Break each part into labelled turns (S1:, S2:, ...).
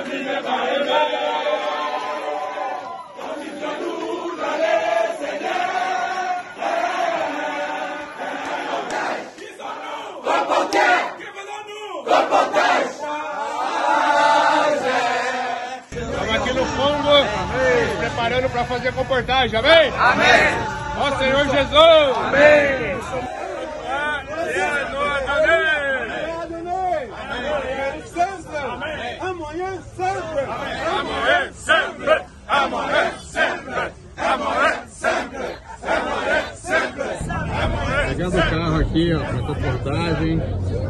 S1: Estamos aqui no Congo, preparando para fazer a comportagem, amém? Amém! Ó Senhor Jesus! Amém!
S2: Amanhã sempre!
S1: Amanhã sempre! Amanhã sempre! Amanhã sempre! Amanhã sempre!
S3: Pegando o carro aqui, ó, para comportagem.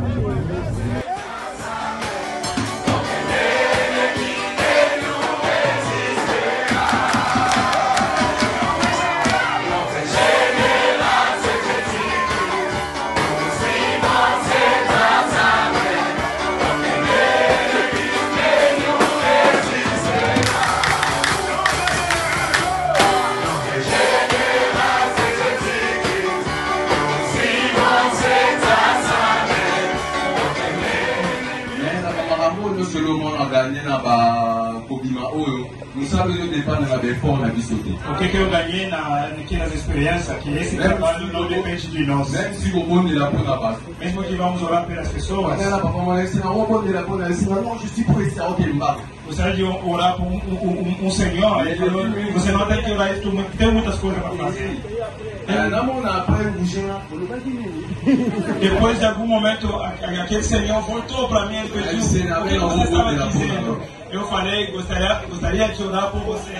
S4: O que eu ganhei aqui nas experiências, que esse trabalho não depende de nós. Mesmo que vamos orar pelas pessoas, gostaria de orar por um senhor, você não tem que orar, tem muitas coisas para fazer. Depois de algum momento, aquele senhor voltou para mim e pediu o que você estava dizendo. Eu falei, gostaria de orar por você.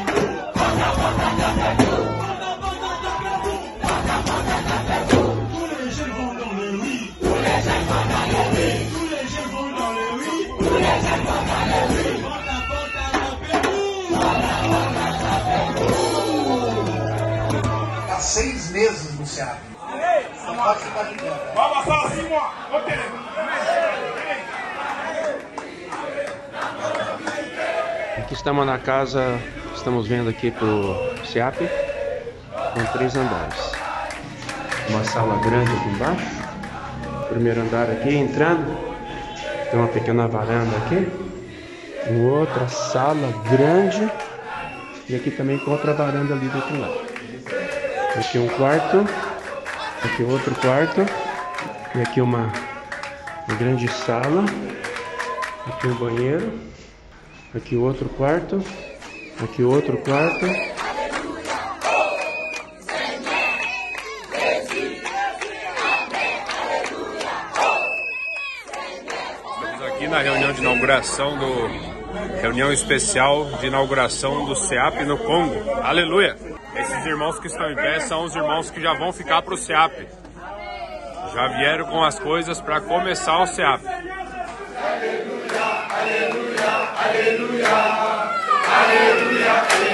S5: Há 6 meses no SEAP. Não pode ficar de dentro.
S4: Vamos passar assim, ó.
S3: Aqui estamos na casa, estamos vendo aqui pro SEAP, com 3 andares. Uma sala grande aqui embaixo. Primeiro andar aqui, entrando, tem uma pequena varanda aqui. Outra sala grande. E aqui também com outra varanda ali do outro lado. Aqui um quarto. Aqui outro quarto. E aqui uma grande sala. Aqui um banheiro. Aqui outro quarto. Aqui outro quarto.
S1: Estamos aqui na reunião de inauguração reunião especial de inauguração do SEAP no Congo. Aleluia! Esses irmãos que estão em pé são os irmãos que já vão ficar para o SEAP. Já vieram com as coisas para começar o SEAP.
S2: Aleluia, aleluia, aleluia, aleluia,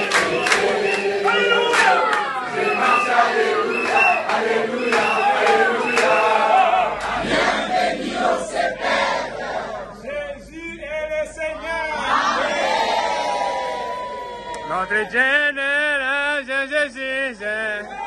S2: aleluia, aleluia, aleluia. Bienvenido se perde.
S4: Jésus est le Seigneur.
S1: Notre génération, Jésus.